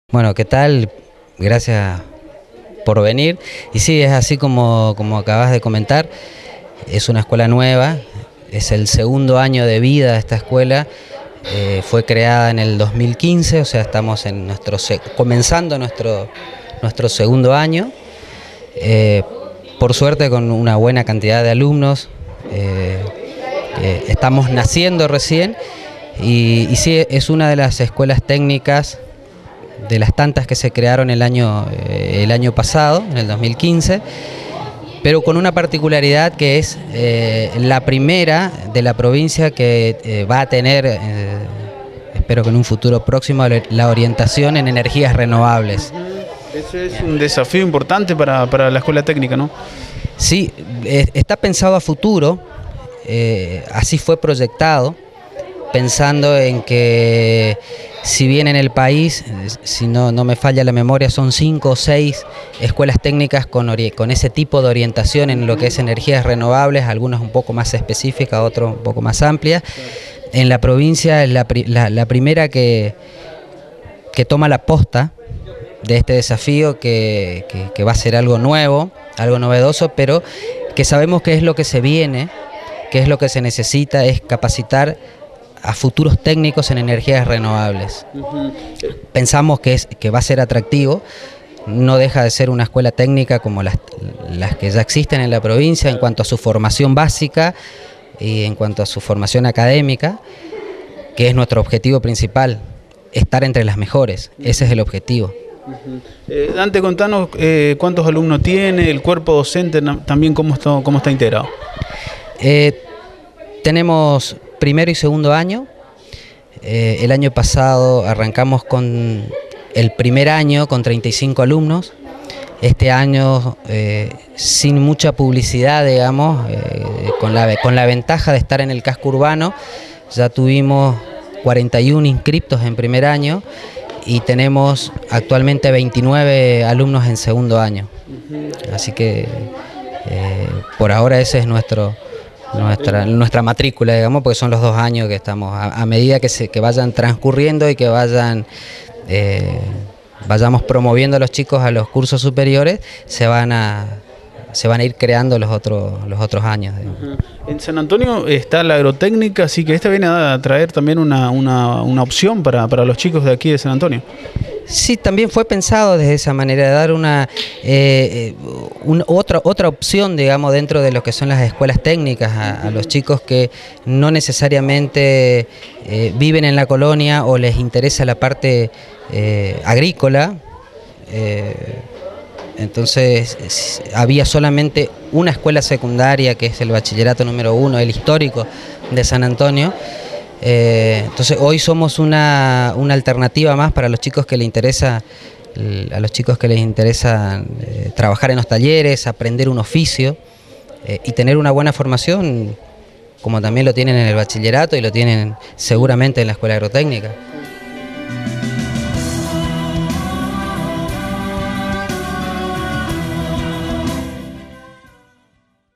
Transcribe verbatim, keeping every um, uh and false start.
Bueno, ¿qué tal? Gracias por venir. Y sí, es así como, como acabas de comentar, es una escuela nueva, es el segundo año de vida de esta escuela, eh, fue creada en el dos mil quince, o sea, estamos en nuestro comenzando nuestro, nuestro segundo año, eh, por suerte con una buena cantidad de alumnos, eh, eh, estamos naciendo recién y, y sí, es una de las escuelas técnicas de las tantas que se crearon el año, eh, el año pasado, en el dos mil quince, pero con una particularidad que es eh, la primera de la provincia que eh, va a tener, eh, espero que en un futuro próximo, la orientación en energías renovables. Eso es un desafío importante para, para la escuela técnica, ¿no? Sí, eh, está pensado a futuro, eh, así fue proyectado, pensando en que si bien en el país, si no, no me falla la memoria, son cinco o seis escuelas técnicas con, con ese tipo de orientación en lo que es energías renovables, algunas un poco más específicas, otras un poco más amplias. En la provincia es la, la, la primera que, que toma la posta de este desafío, que, que, que va a ser algo nuevo, algo novedoso, pero que sabemos que es lo que se viene, que es lo que se necesita, es capacitar a futuros técnicos en energías renovables. Uh-huh. Pensamos que, es, que va a ser atractivo, no deja de ser una escuela técnica como las, las que ya existen en la provincia en cuanto a su formación básica y en cuanto a su formación académica, que es nuestro objetivo principal, estar entre las mejores, ese es el objetivo. Uh-huh. eh, Dante, contanos eh, cuántos alumnos tiene, el cuerpo docente también cómo está, cómo está integrado. Eh, tenemos primero y segundo año. Eh, el año pasado arrancamos con el primer año con treinta y cinco alumnos. Este año, eh, sin mucha publicidad, digamos, eh, con, la, con la ventaja de estar en el casco urbano, ya tuvimos cuarenta y uno inscriptos en primer año y tenemos actualmente veintinueve alumnos en segundo año. Así que eh, por ahora ese es nuestro... Nuestra, nuestra matrícula, digamos, porque son los dos años que estamos, a, a medida que, se, que vayan transcurriendo y que vayan eh, vayamos promoviendo a los chicos a los cursos superiores, se van a, se van a ir creando los otros, los otros años. Digamos. En San Antonio está la agrotécnica, así que esta viene a traer también una, una, una opción para, para los chicos de aquí de San Antonio. Sí, también fue pensado desde esa manera, de dar una, eh, una otra, otra opción, digamos, dentro de lo que son las escuelas técnicas a, a los chicos que no necesariamente eh, viven en la colonia o les interesa la parte eh, agrícola. Eh, entonces había solamente una escuela secundaria, que es el bachillerato número uno, el histórico de San Antonio. Eh, entonces hoy somos una, una alternativa más para los chicos que les interesa, a los chicos que les interesa eh, trabajar en los talleres, aprender un oficio eh, y tener una buena formación, como también lo tienen en el bachillerato y lo tienen seguramente en la escuela agrotécnica.